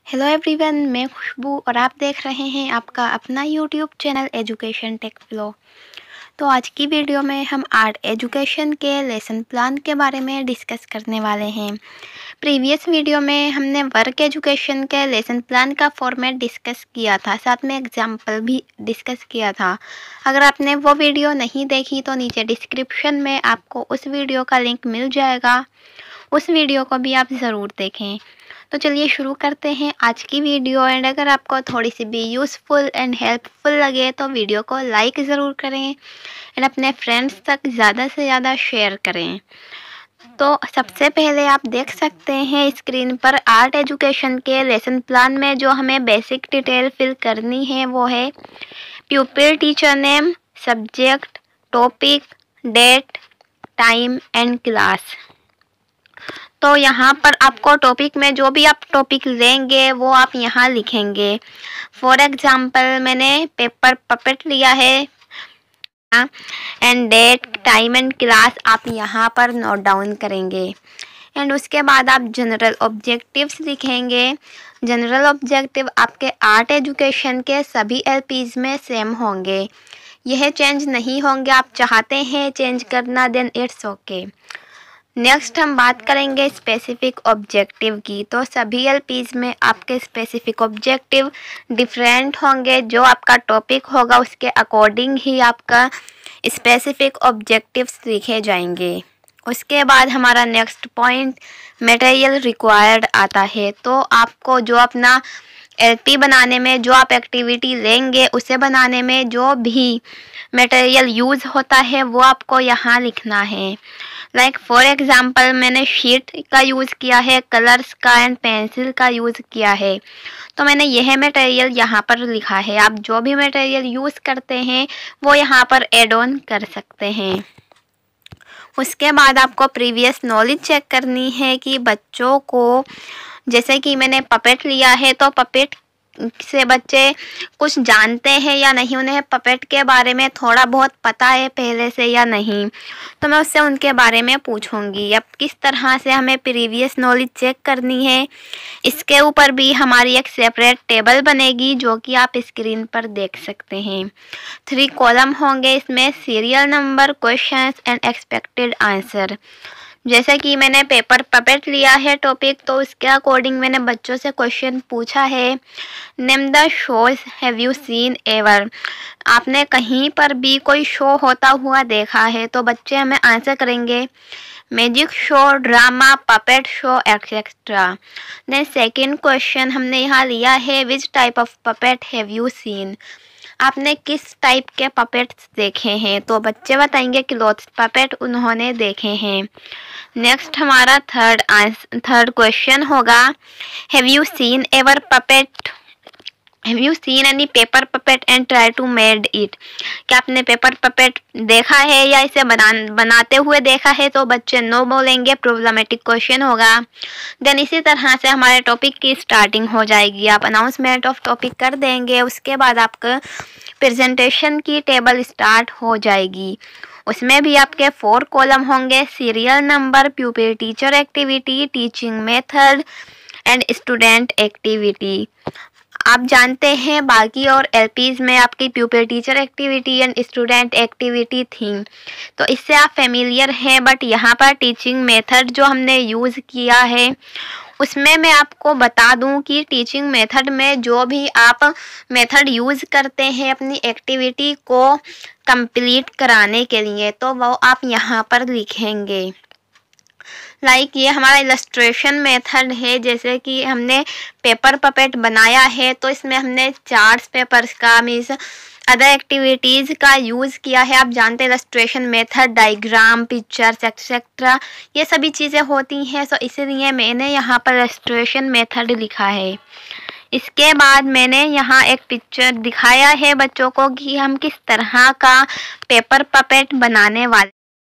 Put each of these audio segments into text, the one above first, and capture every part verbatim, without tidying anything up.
Hello everyone, मैं खुशबू और आप देख रहे हैं आपका अपना YouTube channel education take flow. तो आज की वीडियो में हम आर्ट एजुकेशन के लेसन प्लान के बारे में डिस्कस करने वाले हैं। प्रीवियस वीडियो में हमने वर्क एजुकेशन के लेसन प्लान का फॉर्मेट डिस्कस किया था, साथ में एग्जाम्पल भी डिस्कस किया था। अगर आपने वो वीडियो नहीं देखी तो नीचे डिस्क्रिप्शन में आपको उस वीडियो का लिंक मिल जाएगा, उस वीडियो को भी आप ज़रूर देखें। तो चलिए शुरू करते हैं आज की वीडियो। एंड अगर आपको थोड़ी सी भी यूज़फुल एंड हेल्पफुल लगे तो वीडियो को लाइक ज़रूर करें एंड अपने फ्रेंड्स तक ज़्यादा से ज़्यादा शेयर करें। तो सबसे पहले आप देख सकते हैं स्क्रीन पर आर्ट एजुकेशन के लेसन प्लान में जो हमें बेसिक डिटेल फिल करनी है वो है pupil teacher name, subject, topic, date, time and class. तो यहाँ पर आपको टॉपिक में जो भी आप टॉपिक लेंगे वो आप यहाँ लिखेंगे। फॉर एग्जांपल मैंने पेपर पपेट लिया है and date, time and class आप यहाँ पर नोट डाउन करेंगे। एंड उसके बाद आप जनरल ऑब्जेक्टिव्स लिखेंगे। जनरल ऑब्जेक्टिव आपके आर्ट एजुकेशन के सभी एलपीज में सेम होंगे, यह चेंज नहीं होंगे। आप चाहते हैं चेंज करना देन इट्स ओके। नेक्स्ट हम बात करेंगे स्पेसिफिक ऑब्जेक्टिव की। तो सभी एलपीज में आपके स्पेसिफिक ऑब्जेक्टिव डिफरेंट होंगे, जो आपका टॉपिक होगा उसके अकॉर्डिंग ही आपका स्पेसिफिक ऑब्जेक्टिव्स लिखे जाएंगे। उसके बाद हमारा नेक्स्ट पॉइंट मटेरियल रिक्वायर्ड आता है। तो आपको जो अपना एलपी बनाने में जो आप एक्टिविटी लेंगे उसे बनाने में जो भी मटेरियल यूज़ होता है वो आपको यहाँ लिखना है। लाइक फॉर एग्जांपल मैंने शीट का यूज़ किया है, कलर्स का एंड पेंसिल का यूज़ किया है, तो मैंने यह मटेरियल यहाँ पर लिखा है। आप जो भी मटेरियल यूज़ करते हैं वो यहाँ पर एड ऑन कर सकते हैं। उसके बाद आपको प्रीवियस नॉलेज चेक करनी है कि बच्चों को, जैसे कि मैंने पपेट लिया है तो पपेट से बच्चे कुछ जानते हैं या नहीं, उन्हें पपेट के बारे में थोड़ा बहुत पता है पहले से या नहीं, तो मैं उससे उनके बारे में पूछूंगी। अब किस तरह से हमें प्रीवियस नॉलेज चेक करनी है, इसके ऊपर भी हमारी एक सेपरेट टेबल बनेगी जो कि आप स्क्रीन पर देख सकते हैं। थ्री कॉलम होंगे इसमें, serial number, questions and expected answer. जैसे कि मैंने पेपर पपेट लिया है टॉपिक, तो उसके अकॉर्डिंग मैंने बच्चों से क्वेश्चन पूछा है। Name the shows have you seen ever. आपने कहीं पर भी कोई शो होता हुआ देखा है, तो बच्चे हमें आंसर करेंगे magic show, drama, puppet show etcetera. Then second question हमने यहाँ लिया है which type of puppet have you seen. आपने किस टाइप के पपेट्स देखे हैं, तो बच्चे बताएंगे क्लॉथ पपेट उन्होंने देखे हैं। नेक्स्ट हमारा थर्ड आंसर थर्ड क्वेश्चन होगा have you seen ever puppet have you seen any paper puppet and try to made it. क्या आपने पेपर पपेट देखा है या इसे बना बनाते हुए देखा है, तो बच्चे नो बोलेंगे, प्रॉब्लमेटिक क्वेश्चन होगा। देन इसी तरह से हमारे टॉपिक की स्टार्टिंग हो जाएगी। आप अनाउंसमेंट ऑफ टॉपिक कर देंगे, उसके बाद आपका प्रेजेंटेशन की टेबल स्टार्ट हो जाएगी। उसमें भी आपके फोर कॉलम होंगे, serial number, pupil teacher activity, teaching method and student activity. आप जानते हैं बाकी और एलपीज में आपकी pupil teacher activity and student activity थी, तो इससे आप फेमिलियर हैं। बट यहाँ पर टीचिंग मेथड जो हमने यूज़ किया है उसमें मैं आपको बता दूं कि टीचिंग मेथड में जो भी आप मेथड यूज़ करते हैं अपनी एक्टिविटी को कंप्लीट कराने के लिए, तो वो आप यहाँ पर लिखेंगे। लाइक like ये हमारा इलस्ट्रेशन मेथड है। जैसे कि हमने पेपर पपेट बनाया है तो इसमें हमने चार्ट्स पेपर्स का मीन्स अदर एक्टिविटीज़ का यूज़ किया है। आप जानते हैं illustration method, diagram, pictures etcetera ये सभी चीज़ें होती हैं, तो इसीलिए मैंने यहाँ पर इलस्ट्रेशन मेथड लिखा है। इसके बाद मैंने यहाँ एक पिक्चर दिखाया है बच्चों को कि हम किस तरह का पेपर पपेट बनाने वाले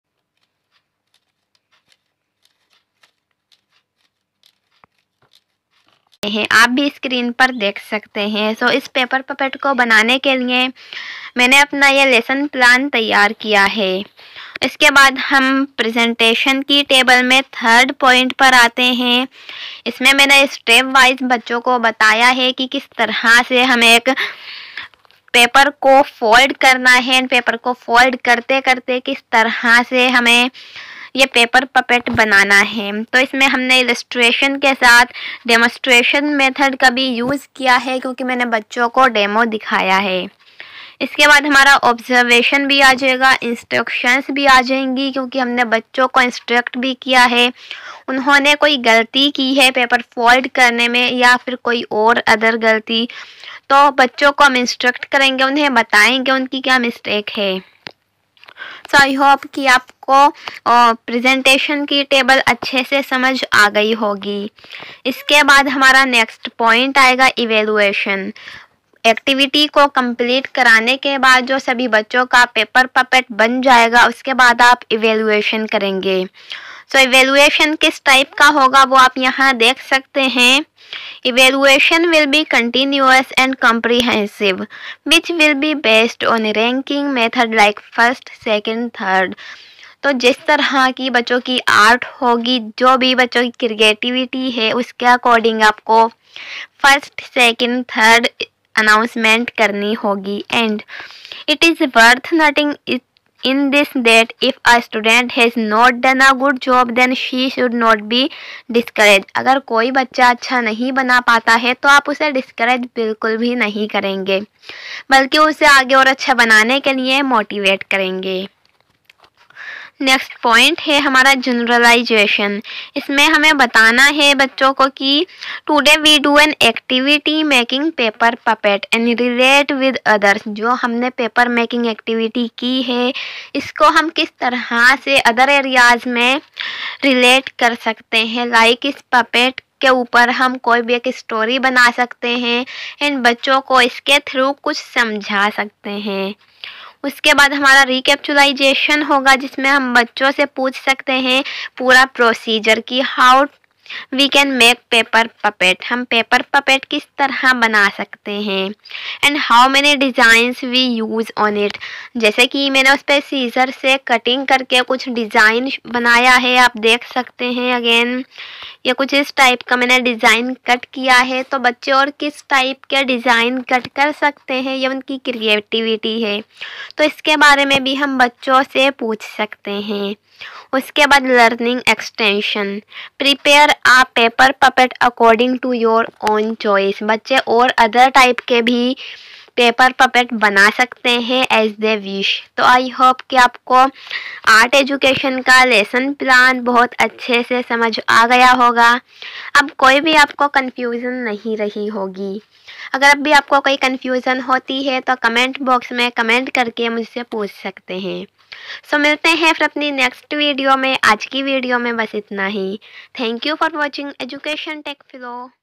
हैं, आप भी स्क्रीन पर देख सकते हैं। सो इस पेपर पपेट को बनाने के लिए मैंने अपना ये लेसन प्लान तैयार किया है। इसके बाद हम प्रेजेंटेशन की टेबल में थर्ड पॉइंट पर आते हैं। इसमें मैंने स्टेप वाइज बच्चों को बताया है कि किस तरह से हमें एक पेपर को फोल्ड करना है एंड पेपर को फोल्ड करते करते किस तरह से हमें ये पेपर पपेट बनाना है। तो इसमें हमने इलस्ट्रेशन के साथ डेमोस्ट्रेशन मेथड का भी यूज़ किया है क्योंकि मैंने बच्चों को डेमो दिखाया है। इसके बाद हमारा ऑब्जर्वेशन भी आ जाएगा, इंस्ट्रक्शंस भी आ जाएंगी क्योंकि हमने बच्चों को इंस्ट्रक्ट भी किया है। उन्होंने कोई गलती की है पेपर फोल्ड करने में या फिर कोई और अदर गलती, तो बच्चों को हम इंस्ट्रक्ट करेंगे, उन्हें बताएंगे उनकी क्या मिस्टेक है। सो आई होप कि आपको प्रेजेंटेशन की टेबल अच्छे से समझ आ गई होगी। इसके बाद हमारा नेक्स्ट पॉइंट आएगा इवेलुएशन। एक्टिविटी को कंप्लीट कराने के बाद जो सभी बच्चों का पेपर पपेट बन जाएगा उसके बाद आप इवेलुएशन करेंगे। सो so, इवेलुएशन किस टाइप का होगा वो आप यहाँ देख सकते हैं। Evaluation will be continuous and comprehensive, which will be based on ranking method like first, second, third. तो जिस तरह की बच्चों की आर्ट होगी, जो भी बच्चों की क्रिएटिविटी है उसके अकॉर्डिंग आपको फर्स्ट, सेकंड, थर्ड अनाउंसमेंट करनी होगी। And it is worth noting it in this that if a student has not done a good job then she should not be discouraged। अगर कोई बच्चा अच्छा नहीं बना पाता है तो आप उसे डिस्करेज बिल्कुल भी नहीं करेंगे, बल्कि उसे आगे और अच्छा बनाने के लिए मोटिवेट करेंगे। नेक्स्ट पॉइंट है हमारा जनरलाइजेशन। इसमें हमें बताना है बच्चों को कि today we do an activity making paper puppet and relate with others. जो हमने पेपर मेकिंग एक्टिविटी की है इसको हम किस तरह से अदर एरियाज में रिलेट कर सकते हैं। लाइक इस पपेट के ऊपर हम कोई भी एक स्टोरी बना सकते हैं एंड बच्चों को इसके थ्रू कुछ समझा सकते हैं। उसके बाद हमारा रिकैप्चुलाइजेशन होगा जिसमें हम बच्चों से पूछ सकते हैं पूरा प्रोसीजर कि how we can make paper puppet. हम पेपर पपेट किस तरह बना सकते हैं and how many designs we use on it. जैसे कि मैंने उस पर सीजर से कटिंग करके कुछ डिज़ाइन बनाया है, आप देख सकते हैं। अगेन ये कुछ इस टाइप का मैंने डिज़ाइन कट किया है, तो बच्चे और किस टाइप के डिज़ाइन कट कर सकते हैं ये उनकी क्रिएटिविटी है, तो इसके बारे में भी हम बच्चों से पूछ सकते हैं। उसके बाद learning extension, prepare a paper puppet according to your own choice. बच्चे और अदर टाइप के भी पेपर पपेट बना सकते हैं एज दे विश। तो आई होप कि आपको आर्ट एजुकेशन का लेसन प्लान बहुत अच्छे से समझ आ गया होगा। अब कोई भी आपको कंफ्यूजन नहीं रही होगी। अगर अब भी आपको कोई कंफ्यूजन होती है तो कमेंट बॉक्स में कमेंट करके मुझसे पूछ सकते हैं। सो so, मिलते हैं फिर अपनी नेक्स्ट वीडियो में। आज की वीडियो में बस इतना ही। Thank you for watching Education take flow.